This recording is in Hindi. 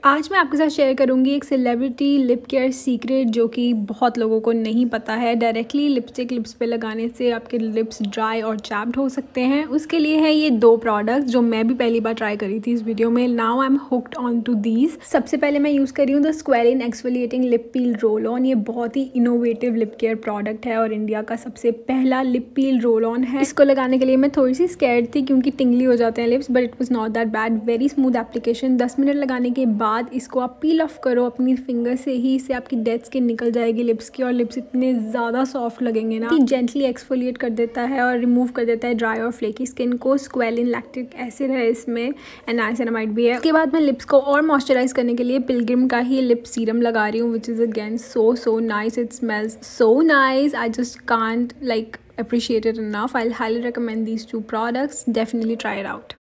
आज मैं आपके साथ शेयर करूंगी एक सेलिब्रिटी लिप केयर सीक्रेट जो कि बहुत लोगों को नहीं पता है। डायरेक्टली लिपस्टिक लिप्स पे लगाने से आपके लिप्स ड्राई और चैप्ड हो सकते हैं। उसके लिए है ये दो प्रोडक्ट्स जो मैं भी पहली बार ट्राई करी थी इस वीडियो में। Now I am hooked on to these. सबसे पहले मैं यूज़ कर रही हूँ the squalane exfoliating lip peel roll on. ये बहुत ही इनोवेटिव लिप केयर प्रोडक्ट है और इंडिया का सबसे पहला लिप पील रोल ऑन है। इसको लगाने के लिए मैं थोड़ी सी स्कैर्ड थी क्योंकि टिंगली हो जाते हैं lips, but it was not that bad. Very smooth application. 10 minute लगाने के बाद इसको आप पील ऑफ करो अपनी फिंगर से ही, इससे आपकी डेड स्किन निकल जाएगी लिप्स की और लिप्स इतने ज़्यादा सॉफ्ट लगेंगे ना। जेंटली एक्सफोलिएट कर देता है और रिमूव कर देता है ड्राई और फ्लेकी स्किन को। स्क्वेलिन लैक्टिक एसिड है इसमें एंड नाइसिनामाइड भी है। उसके बाद मैं लिप्स को और मॉइस्चराइज करने के लिए पिलग्रिम का ही लिप सीरम लगा रही हूँ, which is again so nice. It smells so nice, I just can't appreciate it enough. I'll highly recommend these two products. Definitely try it out.